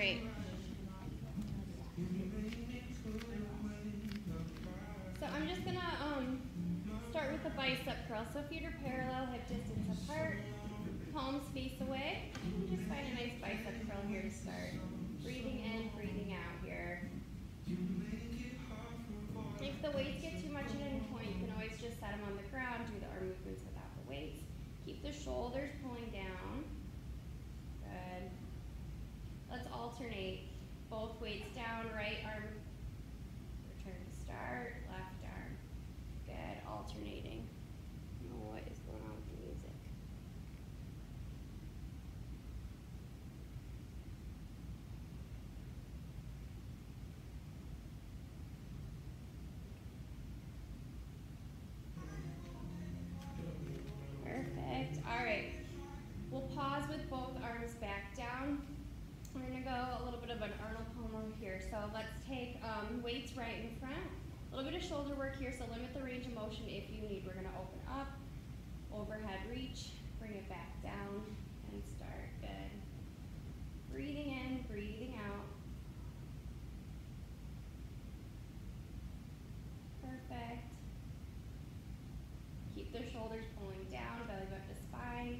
right. So I'm just gonna start with the bicep curl. So feet are parallel, hip distance apart, palms face away. And just find a nice bicep curl here to start. Breathing in, breathing out here. If the weights get too much at any point, you can always just set them on the ground, do the arm movements without the weights. Keep the shoulders pulling down. Good. Let's alternate. Both weights down, right arm, return to start, left arm. Good, alternating. I don't know what is going on with the music. Perfect. All right. We'll pause with both arms back down. We're going to go a little bit of an Arnold Palmer here. So let's take weights right in front. A little bit of shoulder work here, so limit the range of motion if you need. We're going to open up, overhead reach, bring it back down, and start. Good. Breathing in, breathing out. Perfect. Keep the shoulders pulling down, belly button to spine.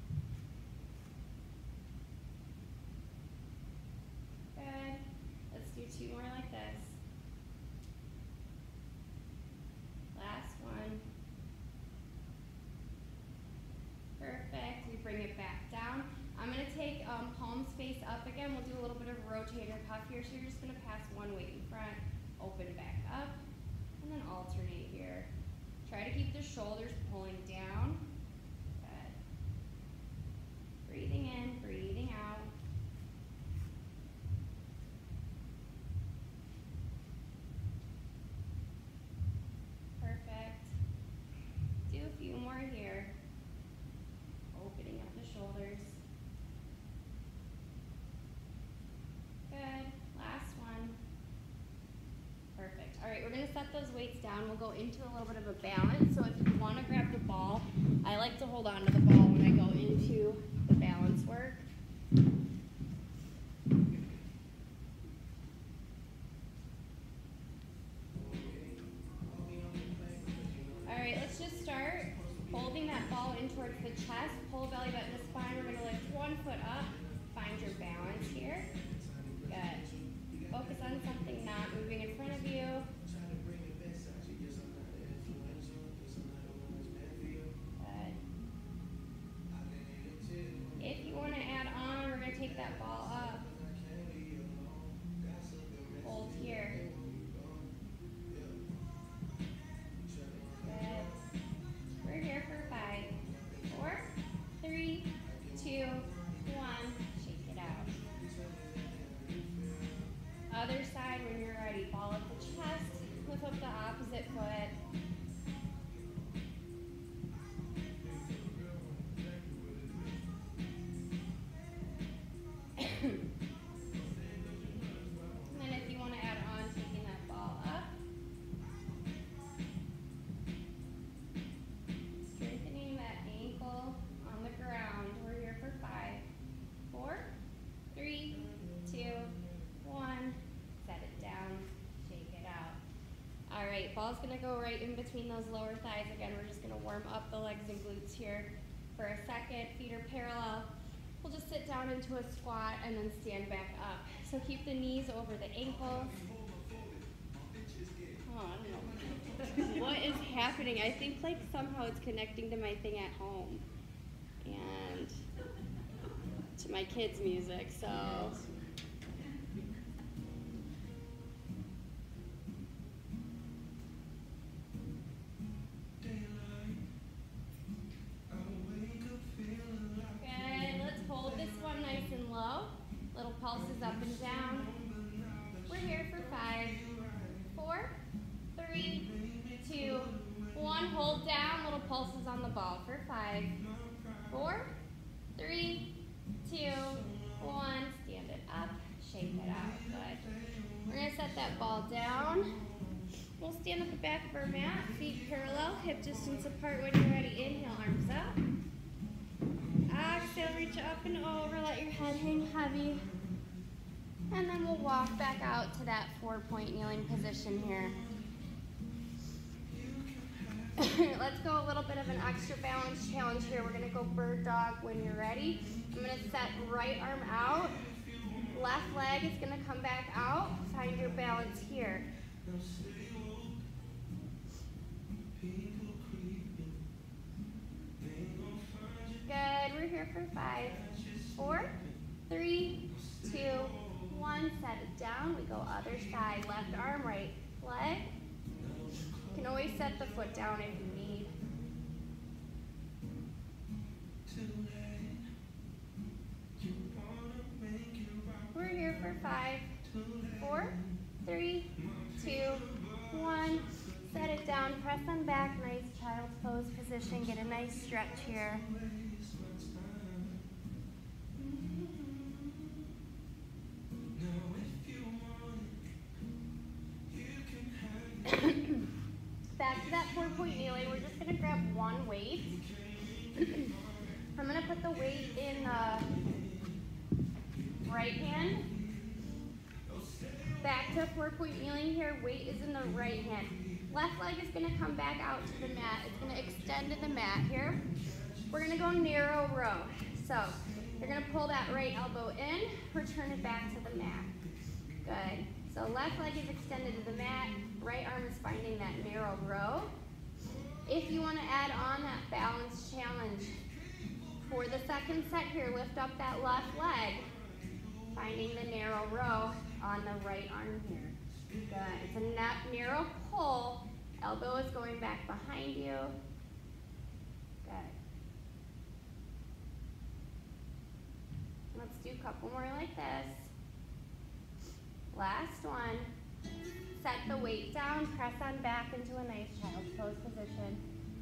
Good. Let's do two more like this. Last one. Perfect. We bring it back down. I'm going to take palms face up again. We'll do a little bit of rotator cuff here. So you're just going to pass one weight in front, open back up, and then alternate here. Try to keep the shoulders pulling down. Good. Breathing in, breathing out. Perfect. Do a few more here. Opening up the shoulders. Good. Last one. Perfect. All right, we're going to set those weights down. We'll go into a little bit of a balance. So if you want to grab the ball, I like to hold on to the ball when I go into the balance work. All right, let's just start holding that ball in towards the chest. Pull belly button to spine. We're going to lift one foot up. Find your balance here. Good. Focus on something not moving in front of you. Good. If you want to add on, we're going to take that ball up. Hold here. Good. We're here for 5, 4, 3, 2, 1. Shake it out. Other side when you're ready. Ball up the chest. Lift up the opposite foot. And then if you want to add on, taking that ball up. Strengthening that ankle on the ground. We're here for 5, 4, 3, 2, 1. Set it down. Shake it out. All right, ball's going to go right in between those lower thighs. Again, we're just going to warm up the legs and glutes here for a second. Feet are parallel. We'll just sit down into a squat and then stand back up. So keep the knees over the ankles. Oh, I don't know. What is happening? I think like somehow it's connecting to my thing at home and to my kids' music. So little pulses up and down. We're here for 5, 4, 3, 2, 1. Hold down. Little pulses on the ball for 5, 4, 3, 2, 1. Stand it up. Shake it out. Good. We're going to set that ball down. We'll stand at the back of our mat. Feet parallel. Hip distance apart when you're ready. Inhale, arms up. Exhale, reach up and over. Let your head hang heavy. And then we'll walk back out to that 4-point kneeling position here. Let's go a little bit of an extra balance challenge here. We're gonna go bird dog when you're ready. I'm gonna set right arm out. Left leg is gonna come back out. Find your balance here. Good, we're here for 5, 4, 3, 2, 1. Set it down, we go other side. Left arm, right leg. You can always set the foot down if you need. We're here for 5, 4, 3, 2, 1. Set it down, press on back, nice child's pose position. Get a nice stretch here. Back to that 4-point kneeling, we're just gonna grab one weight. I'm gonna put the weight in the right hand. Back to 4-point kneeling here, weight is in the right hand. Left leg is gonna come back out to the mat. It's gonna extend to the mat here. We're gonna go narrow row. So you're gonna pull that right elbow in, return it back to the mat. Good. So left leg is extended to the mat, right arm is finding that narrow row. If you want to add on that balance challenge for the second set here, lift up that left leg, finding the narrow row on the right arm here. Good. It's a narrow pull. Elbow is going back behind you. Good. Let's do a couple more like this. Last one. Set the weight down, press on back into a nice child's pose position.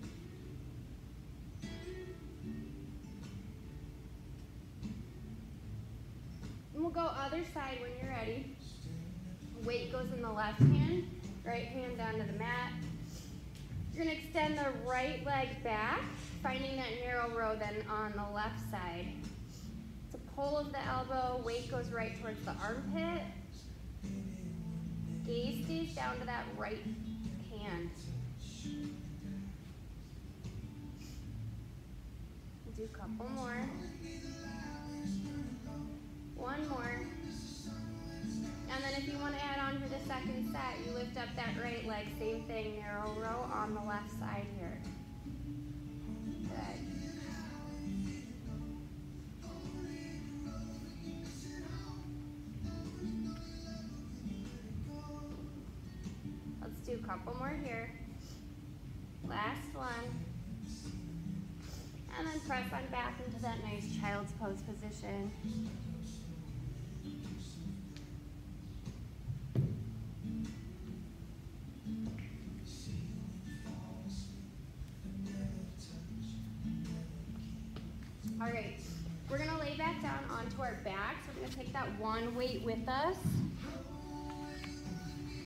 And we'll go other side when you're ready. Weight goes in the left hand, right hand down to the mat. You're gonna extend the right leg back, finding that narrow row then on the left side. It's a pull of the elbow, weight goes right towards the armpit. Gaze stays down to that right hand. We'll do a couple more. One more. And then if you want to add on for the second set, you lift up that right leg, same thing, narrow row on the left side here. Good. Let's do a couple more here. Last one. And then press on back into that nice child's pose position. All right, we're gonna lay back down onto our back. So we're gonna take that one weight with us.